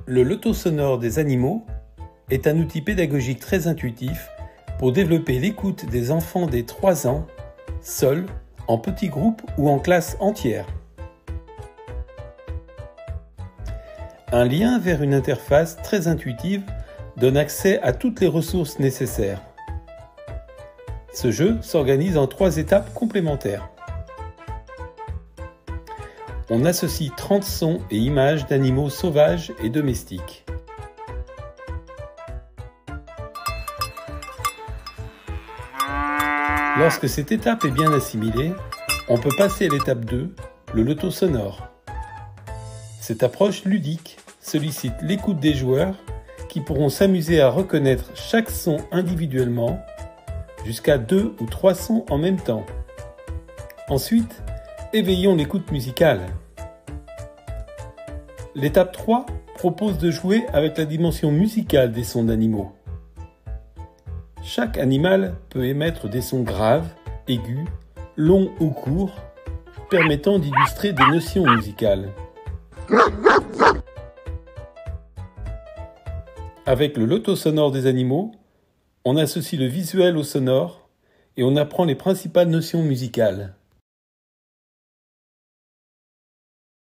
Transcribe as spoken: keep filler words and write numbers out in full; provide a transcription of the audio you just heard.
Le loto sonore des animaux est un outil pédagogique très intuitif pour développer l'écoute des enfants dès trois ans, seuls, en petits groupes ou en classe entière. Un lien vers une interface très intuitive donne accès à toutes les ressources nécessaires. Ce jeu s'organise en trois étapes complémentaires. On associe trente sons et images d'animaux sauvages et domestiques. Lorsque cette étape est bien assimilée, on peut passer à l'étape deux, le loto sonore. Cette approche ludique sollicite l'écoute des joueurs qui pourront s'amuser à reconnaître chaque son individuellement, jusqu'à deux ou trois sons en même temps. Ensuite, éveillons l'écoute musicale. L'étape trois propose de jouer avec la dimension musicale des sons d'animaux. Chaque animal peut émettre des sons graves, aigus, longs ou courts, permettant d'illustrer des notions musicales. Avec le loto sonore des animaux, on associe le visuel au sonore et on apprend les principales notions musicales.